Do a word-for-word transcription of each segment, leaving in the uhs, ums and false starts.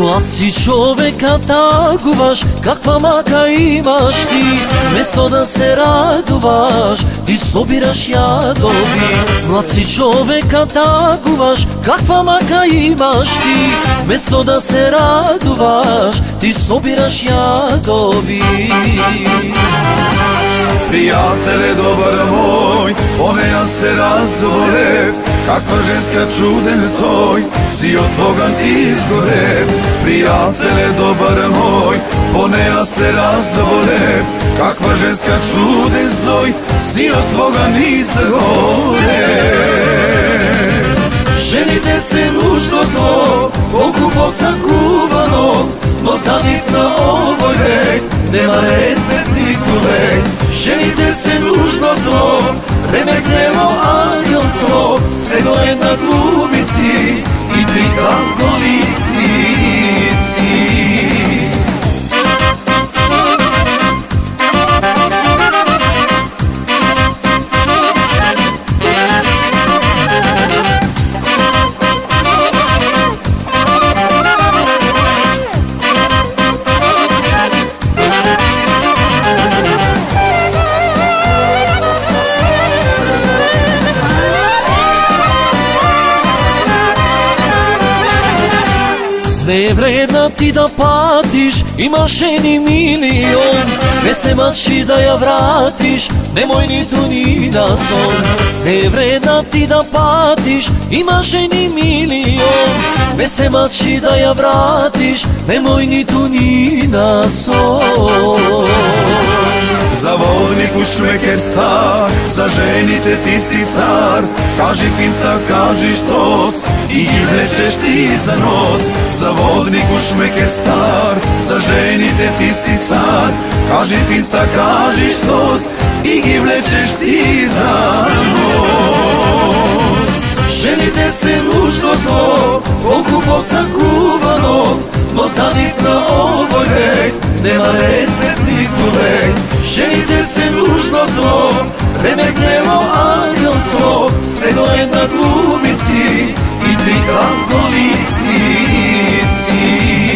Mlad si čoveka taguvaš, kakva maka imaš ti. Mesto da se radovaš, ti sobiraš jadovi. Mlad si čoveka taguvaš, kakva maka imaš ti. Mesto da se radovaš, ti sobiraš jadovi. Prijatelje dobar moj, one se razvole, kakva ženska čuden zoj, si otvogan izgore. Prijatelje dobar moj, one se razvole, kakva ženska čuden zoj, si otvogan izgore. Ženite se nužno zlo, koliko posakuvano, no zavit na ovoj lek, nema recept nikole. Ženite se nužno zlo, remeknelo angelsko, segoje na glumici i tri kako lisici. Ne je vredna ti da patiš, imaš ženi milion. Ne se mači da ja vratiš, nemoj ni tu ni na son. Ne je vredna ti da patiš, imaš ženi milion. Ne se mači da ja vratiš, nemoj ni tu ni na son. Zavodnik u šmeker star, zaženite ti si car. Kaži finta, kaži štos i vlečeš ti za nos. Zavodnik u šmeker star, zaženite ti si car. Kaži finta, kaži štos i vlečeš ti za nos. Ženite se nužno zlo, koliko posakuvano, no zavit na ovoj lek, nema recept nikole. Ženite se nužno zlo, remeknelo angelsko, segoje na glumici i tri kako lisici.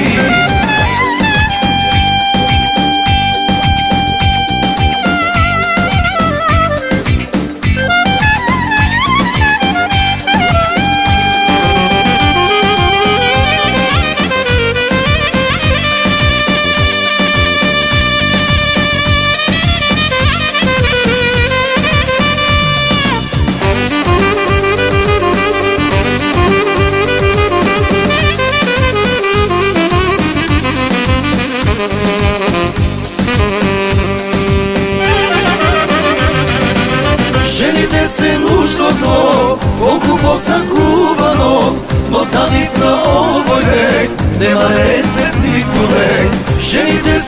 Ženite se nužno zlo, koliko posakuvano, no zavit na ovoj lek, nema recept nikole. Ženite